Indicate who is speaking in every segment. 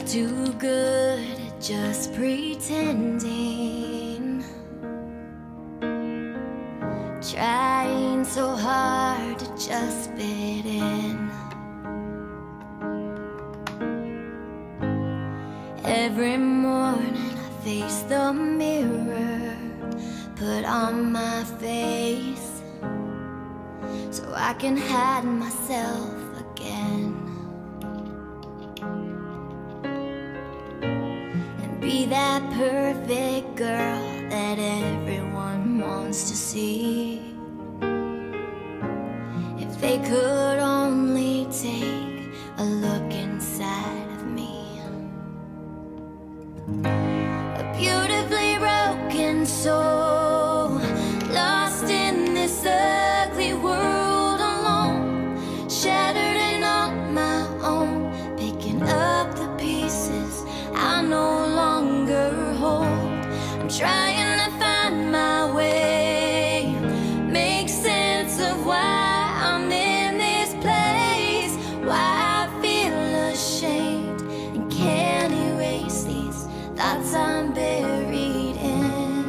Speaker 1: too good at just pretending, trying so hard to just fit in. Every morning I face the mirror, put on my face so I can hide myself again. Be that perfect girl that everyone wants to see. If they could only take a look inside of me. A beautifully broken soul, lost in this ugly world alone, shattered and on my own, picking up the pieces I no longer hold. I'm trying to find my way, make sense of why I'm in this place, why I feel ashamed and can't erase these thoughts I'm buried in.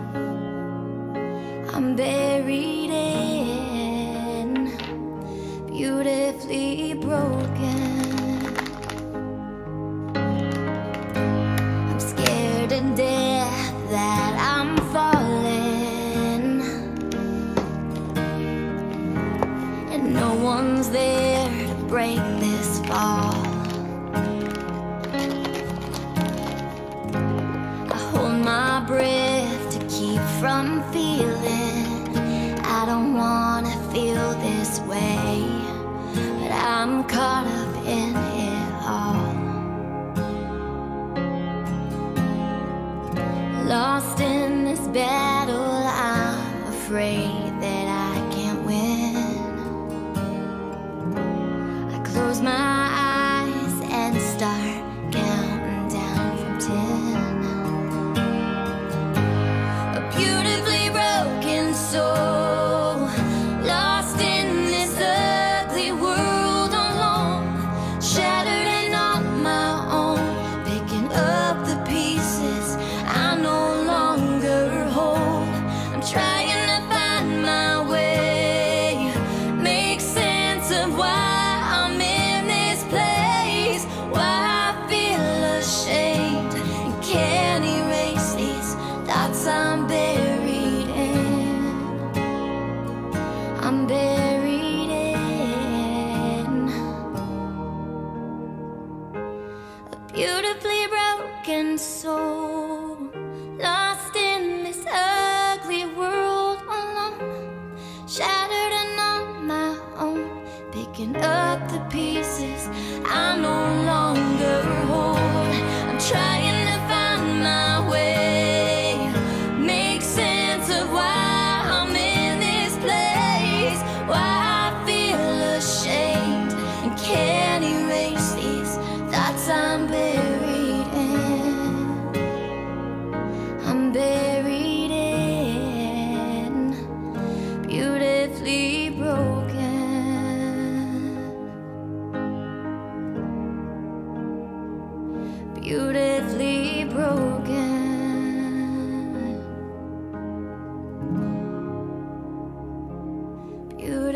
Speaker 1: I'm buried in, beautifully broken. To death that I'm falling, and no one's there to break this fall. I hold my breath to keep from feeling. I don't wanna feel this way, but I'm caught up in it all. Lost in this battle, I'm afraid that I can't win. I close my eyes and start counting down from 10. A beautifully broken soul, lost in this ugly world alone, shattered and on my own, picking up the pieces I no longer hold. I'm trying to find my way, make sense of why I'm in this place, why I feel ashamed and can't erase these thoughts I'm buried in. I'm buried in a beautifully broken soul, lost in this ugly world alone, shattered and on my own, picking up the pieces I no longer hold. I'm trying to find my way, make sense of why I'm in this place, why I feel ashamed and can't erase these thoughts I'm buried in. I'm buried in, beautifully broken, beautifully broken, beautifully